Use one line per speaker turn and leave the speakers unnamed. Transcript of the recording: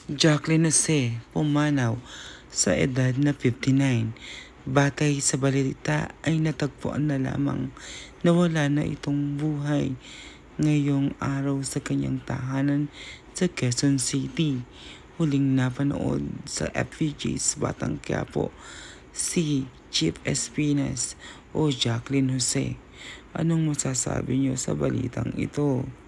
Jacqueline Jose pumanaw sa edad na 59. Batay sa balita ay natagpuan na lamang na wala na itong buhay ngayong araw sa kanyang tahanan sa Quezon City. Huling napanood sa FVG's Batang Quiapo si Chief Espinas o Jacqueline Jose. Anong masasabi niyo sa balitang ito?